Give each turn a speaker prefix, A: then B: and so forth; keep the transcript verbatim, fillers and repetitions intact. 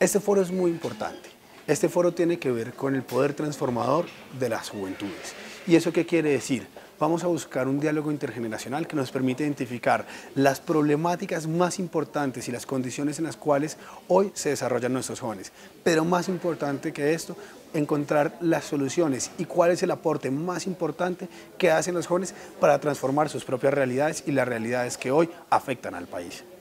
A: Este foro es muy importante. Este foro tiene que ver con el poder transformador de las juventudes. ¿Y eso qué quiere decir? Vamos a buscar un diálogo intergeneracional que nos permite identificar las problemáticas más importantes y las condiciones en las cuales hoy se desarrollan nuestros jóvenes. Pero más importante que esto, encontrar las soluciones y cuál es el aporte más importante que hacen los jóvenes para transformar sus propias realidades y las realidades que hoy afectan al país.